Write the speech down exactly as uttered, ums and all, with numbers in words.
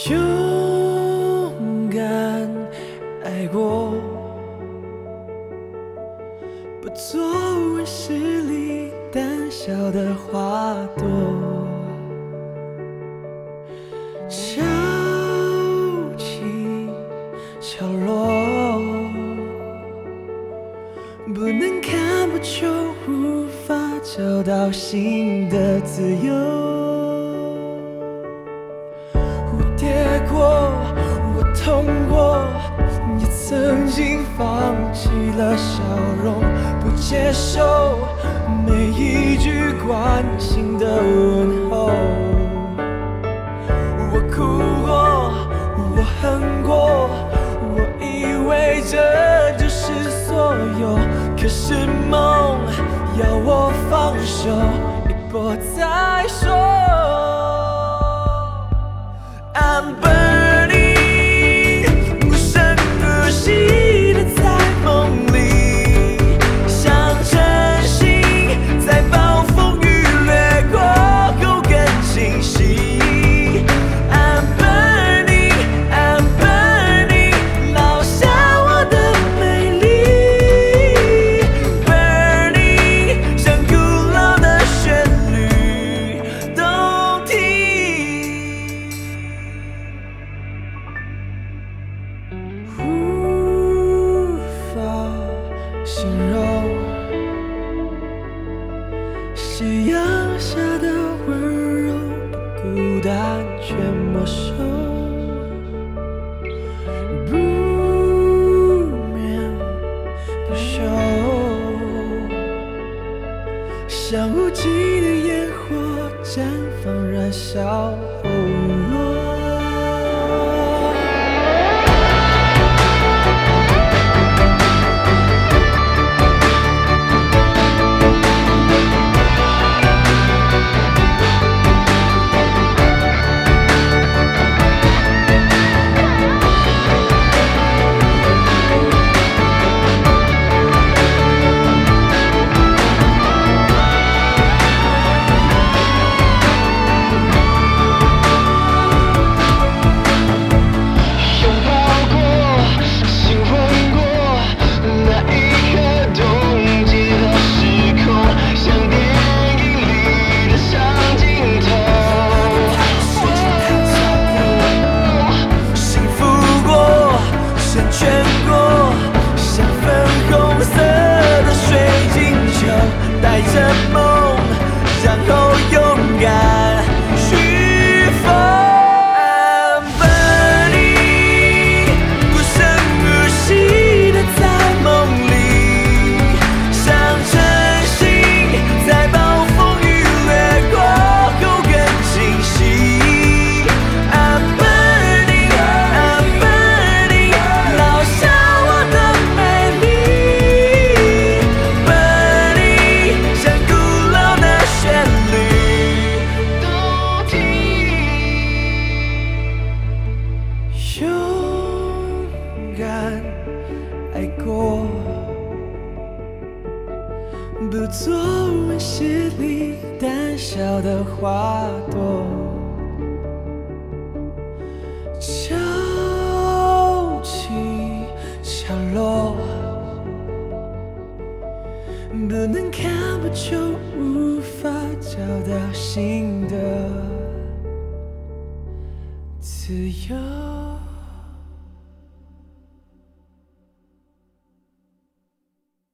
勇敢爱过，不做温室里胆小的花朵，潮起潮落，不能看不就无法找到新的自由。我跌过，我痛过，也曾经放弃了笑容，不接受每一句关心的问候。我哭过，我恨过，我以为这就是所有，可是梦要我放手，一搏再说。I'm burning， 无声无息的在梦里，像晨星在暴风雨掠过后更清晰。I'm burning， I'm burning， 烙下我的美丽。Burning， 像古老的旋律，动听。无法形容夕阳下的温柔，不孤单却陌生，不眠不休，像无尽的烟火绽放燃烧后落。带着梦，然后勇敢去疯。I'm burning， 无声无息的在梦里，像晨星在暴风雨掠过后更清晰。I'm burning， I'm burning， 烙下我的美丽。旋律动听，勇敢爱过，不做温室里胆小的花朵，潮起潮落，不能看不就无法找到新的自由。